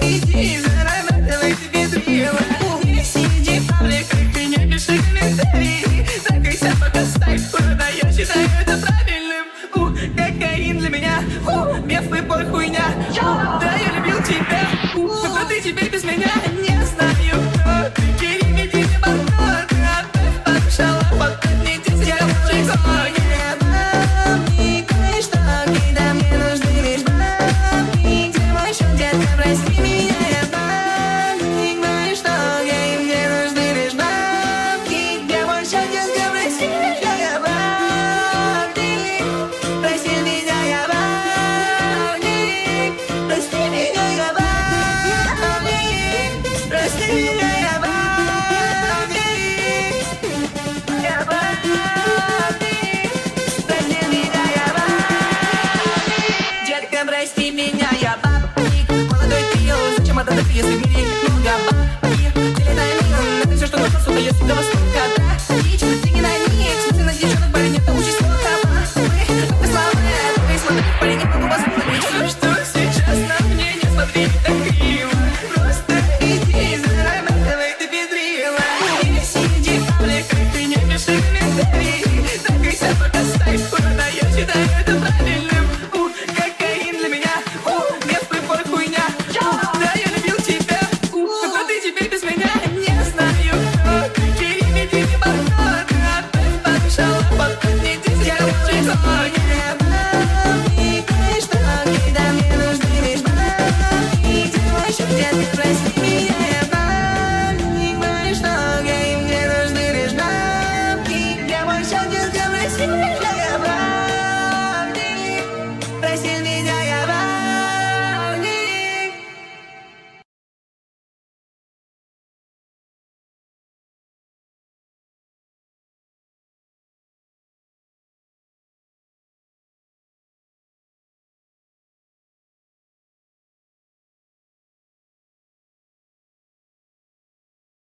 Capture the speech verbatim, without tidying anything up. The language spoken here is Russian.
иди, зарабатывай себе дрила. Не сиди в пабликах и не пиши комментарии. Закройся, пока стайк куда я считаю это правильным. У, кокаин для меня, у, меф и пор хуйня. Да, я любил тебя, у, но кто ты теперь без меня? Не знаю, кто ты, переведи мне банкноты. Отправь пару шалопов, мне десять рабочих сотен. Бабник, ну и что, когда мне нужны лишь бабник? Где мой счет, детка, прости меня, я бабник. Ну и что, ей мне нужны лишь бабки? Где мой счет, детка, прости меня, я бабник. Прости меня, я бабник. Прости меня, я бабник. Прости меня, я бабник. Я бабник. Прости меня, я бабник. Детка, прости меня, я бабник. Молодой пил, зачем это ты, если в мире их много бабки? Делетай мир, это все, что нужно, сука, я сюда востока, да? Речь, деньги на них, смысл на девчонок, парень, это участь сколько бабы. Ты славная, только и смотри, парень, не могу позволить. Все, что сейчас на мне, не смотри так криво. Просто иди, зарабатывай ты педрила. Не сиди в пабликах и не пиши комментарии. Закройся, пока стайк куда я считаю это правильным. У, кокаин для меня, у, меф и пор хуйня. Да, я любил тебя, у, но кто ты теперь без меня? Не знаю, кто ты, переведи мне банкноты. Отправь пару шалопов, мне десять рабочих сотен. Бабник, ну и что, когда мне нужны лишь бабки? Где мой счет, детка, прости